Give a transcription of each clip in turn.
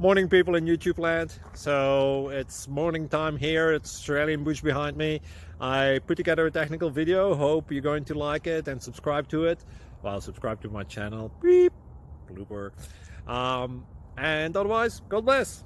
Morning people in YouTube land. So it's morning time here. It's Australian bush behind me. I put together a technical video. Hope you're going to like it and subscribe to it. Well, subscribe to my channel. Beep. Blooper. And otherwise, God bless.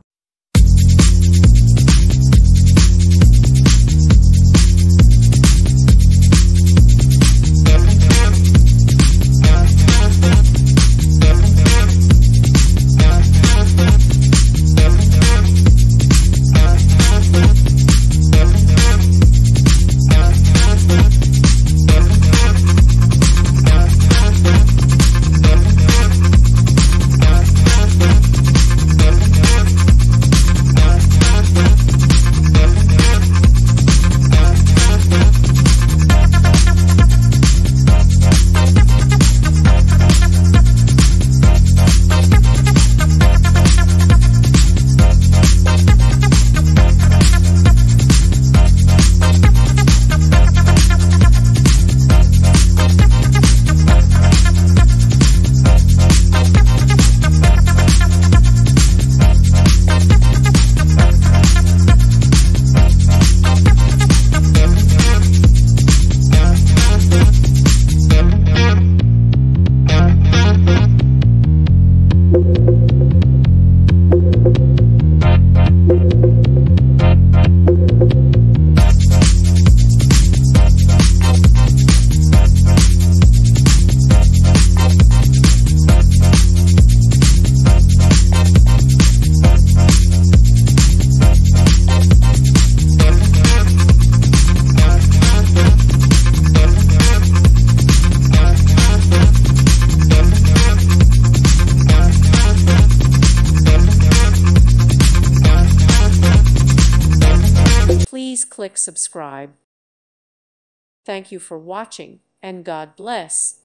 Please click subscribe. Thank you for watching, and God bless.